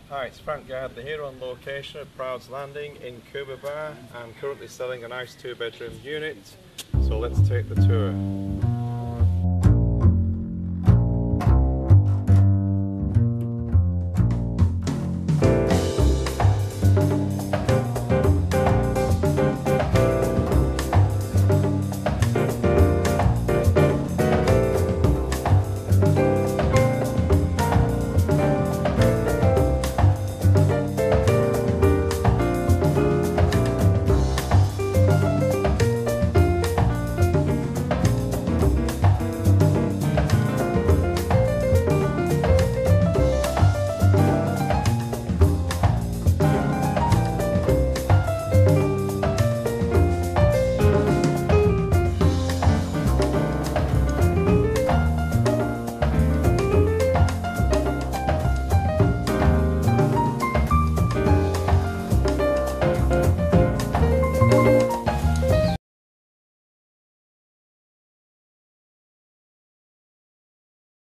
Hi, it's Frank Gardner here on location at Proud's Landing in Cuba Bar. I'm currently selling a nice 2-bedroom unit, so let's take the tour.